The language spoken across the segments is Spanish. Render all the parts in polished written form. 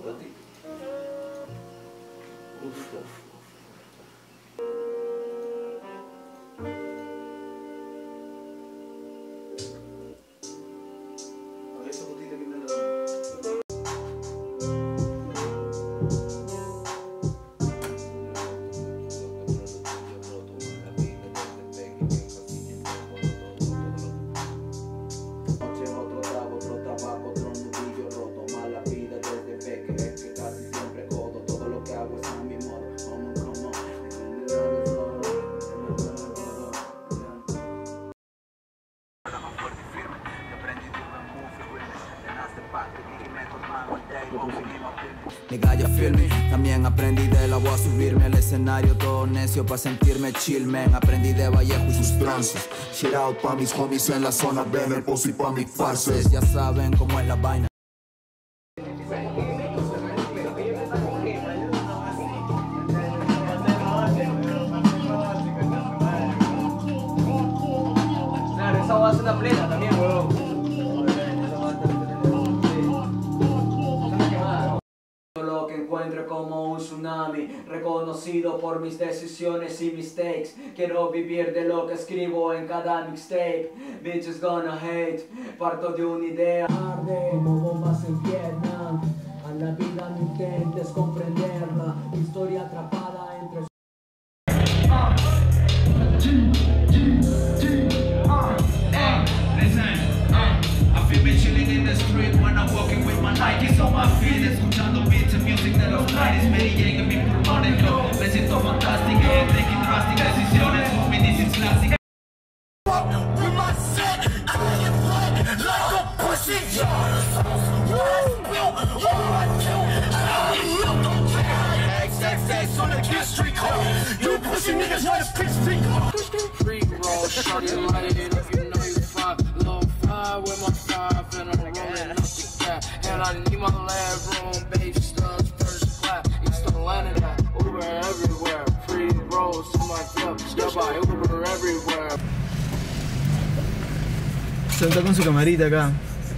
para ti. Uf. Mi gallo firme, también aprendí de la voz a subirme al escenario todo necio pa' sentirme chill, man. Aprendí de Vallejo y sus trances. Shit out pa' mis homies en la zona, ven el pozo y pa' mis farces. Ya saben cómo es la vaina. Claro, esa va a ser una plena también, weón. Lo que encuentro como un tsunami, reconocido por mis decisiones y mistakes. Quiero vivir de lo que escribo en cada mixtape. Bitches gonna hate, parto de una idea. Arde como bombas en Vietnam. A la vida no intentes comprenderla. Historia atrapada entre Nikes on my feet, escuchando beats and music de los 90s. Me llega en mis pulmones, yo me siento fantástico. Taking drastic decisiones, homie, this is classic. You pussy niggas want to pitch feet. Free roll, shorty light it up, you know you fly. Low five with my five and I'm rolling up the cat. And I need my lab room, baby studs, first class. East Atlanta, Uber everywhere. Free rolls to my club, yeah, by Uber everywhere. Se está con su camarita acá.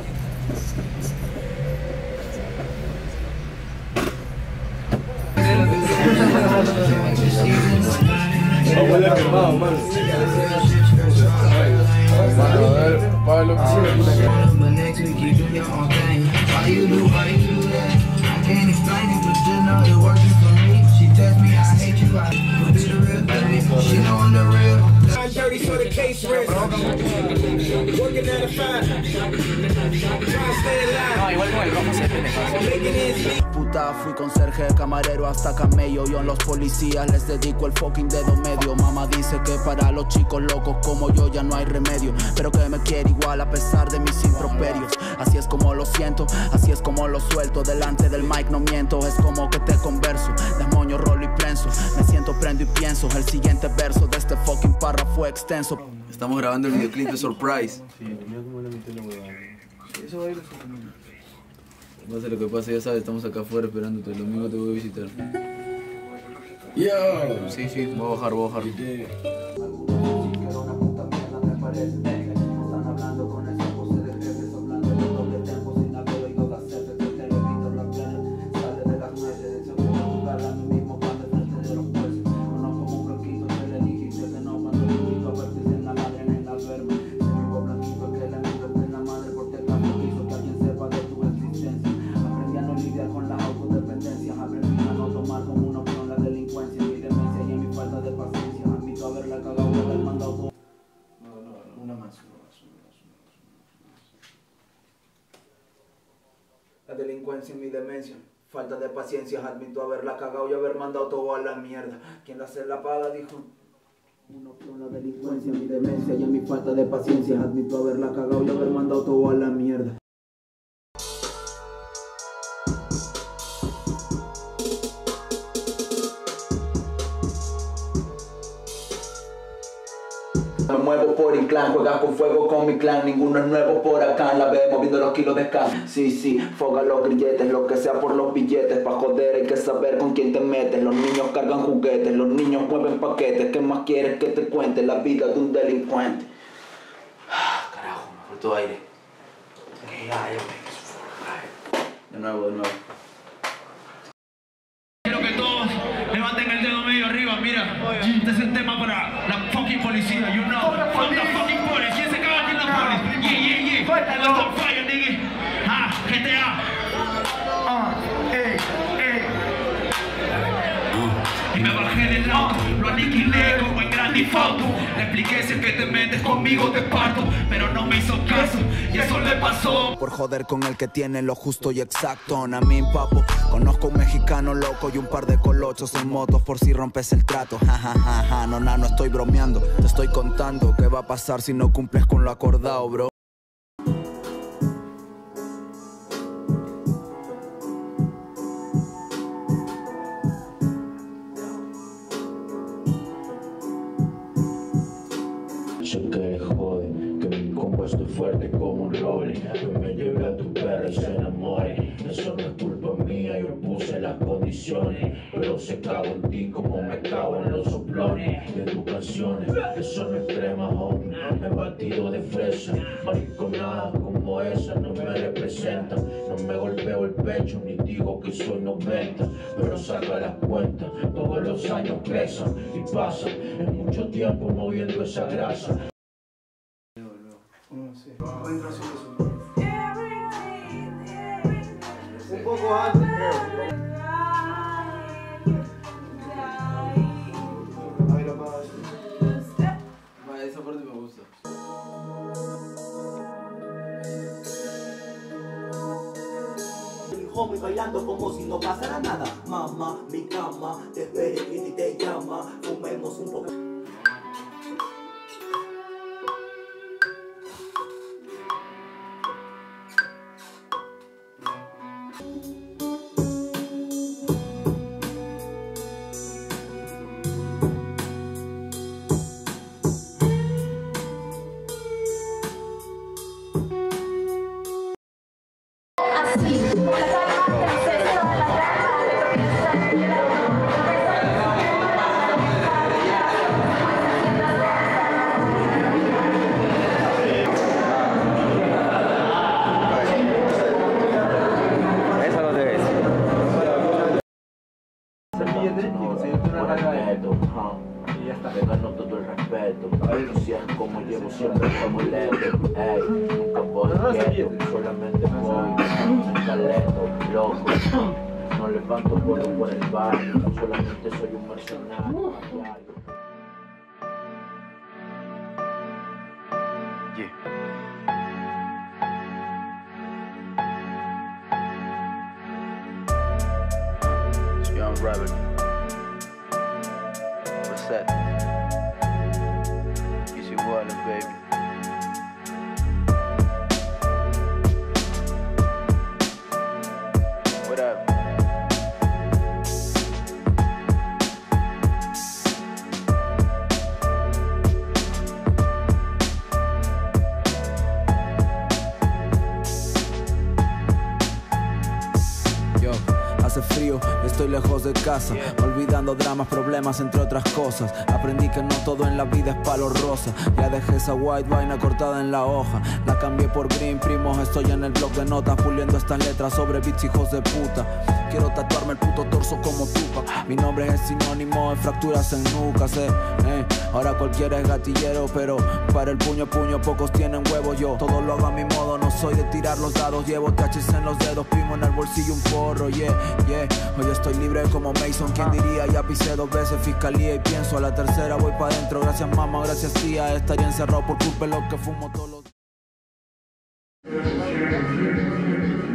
But next week you do your own thing. Why you do that? I can't explain it, but just know it working for me. She tells me I hate you, I could be the real thing. She know I'm the real. I'm dirty so the case rests. Working at a fire. Trying to stay alive. No, igual con el rojo se tiene. Puta, fui conserje, camarero hasta camello. Yo en los policías les dedico el fucking dedo medio. Mamá dice que para los chicos locos como yo ya no hay remedio, pero que me quiere igual a pesar de mis improperios. Así es como lo siento, así es como lo suelto. Delante del mic no miento, es como que te converso. Demonio, rolo y prenso, me siento, prendo y pienso. El siguiente verso de este fucking párrafo fue extenso. Estamos grabando el videoclip de Surprise. Sí, mira cómo le metí la huevada. Eso va a ir. Pasa lo que pasa, ya sabes, estamos acá afuera esperándote. El domingo te voy a visitar. Yo. Sí, voy a bajar. La delincuencia y mi demencia, falta de paciencia, admito haberla cagado y haber mandado todo a la mierda. Quien la se la paga dijo. Una opción, la delincuencia, mi demencia y mi falta de paciencia, admito haberla cagado y haber mandado todo a la mierda. Me muevo por Inclán, juegas con fuego con mi clan. Ninguno es nuevo por acá, la vemos viendo los kilos de can. Sí, foga los grilletes, lo que sea por los billetes. Pa' joder hay que saber con quién te metes. Los niños cargan juguetes, los niños mueven paquetes. ¿Qué más quieres que te cuente? La vida de un delincuente. Carajo, me faltó aire. De nuevo. fucking policía, you know. Fuck the fucking police. ¿Quién se caga aquí en la police? Yeah. What's on fire, nigga? GTA. Y me bajé del auto, lo aniquilé como en Grand Theft Auto. Le expliqué si es que te metes conmigo te parto, pero no me hizo caso y eso le pasó por joder con el que tiene lo justo y exacto. A mí, papo, conozco un mexicano loco y un par de colochos en motos por si rompes el trato. No estoy bromeando, te estoy contando qué va a pasar si no cumples con lo acordado, bro. Sé que le jode, que mi combo estoy fuerte como un roble, que me lleve a tu perra y se enamore. Eso no es culpa mía, yo puse las condiciones, pero se cago en ti como me cago en los soplones de tus canciones. Eso no es crema, homie, me he batido de fresa. Mariconadas como esa no me representan. No me golpeo el pecho ni digo que soy 90, pero saca las cuentas, todos los años pesan y pasan. Es mucho tiempo moviendo esa grasa. Un poco antes, creo. Ahí lo más. Esa parte me gusta. Homie bailando como si no pasara nada. Mamá, mi cama, te espere y te llama. Fumemos un poco. Y ya está. Me ganó todo el respeto. Si es como llevo siempre como lento. Ey, nunca voy quieto, solamente voy en talento, loco. No levanto vuelo por el barrio, solamente soy un mercenario. It's Young Rabbit. What's that? Easy Wildin', baby. What up? Hace frío, estoy lejos de casa, olvidando dramas, problemas, entre otras cosas. Aprendí que no todo en la vida es palo rosa. Ya dejé esa white vaina cortada en la hoja, la cambié por green, primos. Estoy en el blog de notas, puliendo estas letras sobre beats, hijos de puta. Quiero tatuarme el puto torso como Tupac. Mi nombre es sinónimo de fracturas en nucas, Ahora cualquiera es gatillero, pero para el puño a puño pocos tienen huevos. Yo todo lo hago a mi modo, no soy de tirar los dados. Llevo THC en los dedos, primo en el bolsillo un porro, yeah. Hoy estoy libre como Mason, quien diría. Ya pisé 2 veces fiscalía y pienso a la tercera voy pa' dentro. Gracias mamá, gracias tía, estaría encerrado por culpa de lo que fumo todos los días.